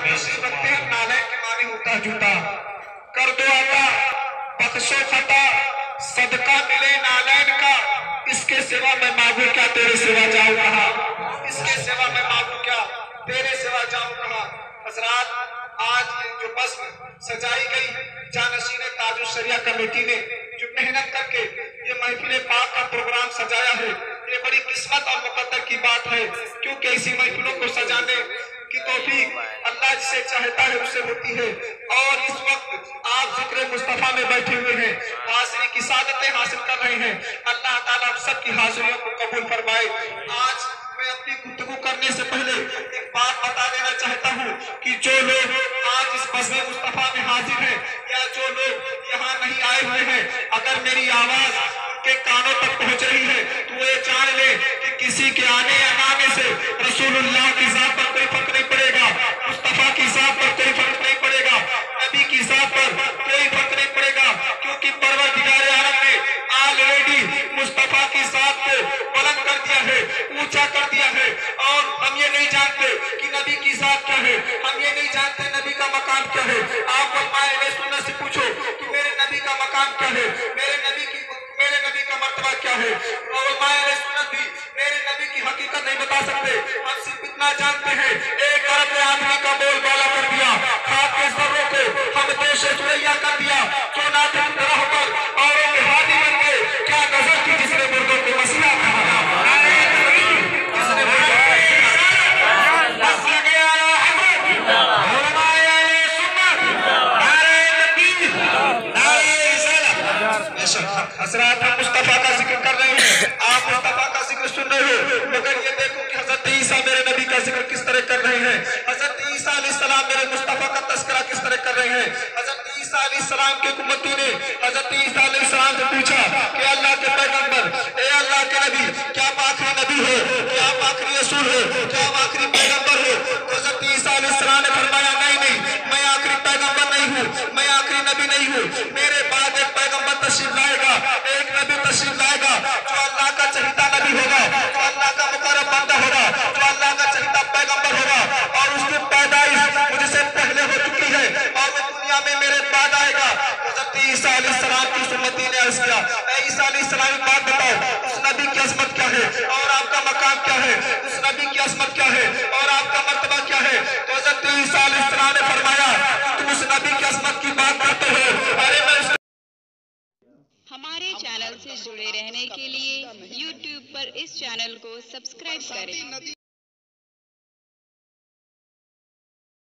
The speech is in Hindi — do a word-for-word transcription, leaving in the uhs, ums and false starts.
हमेशा रखते हैं, नालायक के माने होता जूता। कर दो आता बख्शो खता, सदका मिले नालायक का, इसके सिवा मैं मांगू क्या तेरे सिवा जाऊं कहां, इसके सिवा मैं मांगू क्या तेरे सिवा जाऊं कहां। हजरात, आज जो बस सजाई गई जानशीन ताजुल शरिया कमेटी ने जो मेहनत करके ये महफिल पाक का प्रोग्राम सजाया है, ये बड़ी किस्मत और मुकद्दर की बात है, क्योंकि ऐसी महफिलों को सजाने की तौफीक अल्लाह जिसे चाहता है उसे होती है। और इस वक्त आप जिक्र मुस्तफा में बैठे हुए हैं, हाजिरी की सादतें हासिल कर रहे हैं। अल्लाह ताला हम सब की हाजिरियों को कबूल फरमाए। आज मैं अपनी गुफ्तगू करने से पहले एक बात बता देना चाहता हूँ कि जो लोग आज इस मस्जिद मुस्तफा में हाजिर हैं या जो लोग यहाँ नहीं आए हुए हैं, अगर मेरी आवाज उनके कानों तक पहुँच रही है तो वो ये जान ले कि किसी के आने या ना आने से रसूलुल्लाह की जात पर कोई फर्क नहीं पड़ेगा, मुस्तफा की जात पर कोई फर्क नहीं पड़ेगा, नबी की जात पर कोई फर्क नहीं पड़ेगा, क्योंकि परवरदिगार आलम ने ऑलरेडी मुस्तफा की जात को बुलंद कर दिया है, ऊंचा कर दिया है। और हम ये नहीं जानते कि नबी की जात क्या है, हम ये नहीं जानते नबी का मकाम क्या है। आप उलमाए सुन्नत से पूछो कि मेरे नबी का मकाम क्या है, मेरे नबी की मेरे नबी का मर्तबा क्या है। उलमाए सुन्नत भी मेरे नबी की हकीकत नहीं बता सकते। हम सिर्फ इतना जानते हैं, एक अरब ने आदमी का बोलबाला कर दिया, खाक के सर्रों को हम दोष सुरैया कर दिया, जो नाते राह पर औरों के हाथी बन गए। क्या नजर थी जिसने मुर्दों को मसीहा कहा, हजरात हम मुस्तफा का जिक्र कर रहे हैं, आप मुस्तफा का जिक्र सुन रहे हो, मगर ये देखो कि हजरत ईसा मेरे नबी का जिक्र किस तरह कर रहे हैं, हजरत ईसा अलैहिस्सलाम मेरे मुस्तफा का तस्करा किस तरह कर रहे हैं। हजरत ईसा अलैहिस्सलाम के उम्मती ने हजरत ईसा अलैहिस्सलाम से पूछा कि अल्लाह के पैगंबर, ए अल्लाह के नबी, क्या आप आखिरी नबी हो, क्या आप आखिरी रसूल हो, क्या आप आखिरी पैगंबर हो। हजरत ईसा अलैहिस्सलाम ने फरमाया नहीं नहीं, मैं आखिरी पैगंबर नहीं हूँ, मैं आखिरी नबी नहीं हूँ, मेरे बाद एक पैगंबर तशरीफ लाएगा, एक नबी तशरीफ लाएगा जो अल्लाह का चहीता नबी होगा, जो अल्लाह का मुकर्रम बंदा होगा, जो अल्लाह का चहीता पैगंबर होगा, और उसकी पैदाइश मुझसे पहले हो चुकी है और वो दुनिया में मेरे बाद आएगा। हज़रत ईसा अलैहिस्सलाम की सुन्नती ने अर्ज़ किया, ए ईसा अलैहिस्सलाम एक बात बताओ, उस नबी की अज़मत क्या है और आपका मकाम क्या है, उस नबी की अज़मत क्या है और आपका मर्तबा क्या है। तो हज़रत ईसा अलैहिस्सलाम ने फरमाया, तुम उस नबी की अज़मत की बात करते हो, अरे मैं हमारे चैनल से जुड़े रहने के लिए यूट्यूब पर इस चैनल को सब्सक्राइब करें।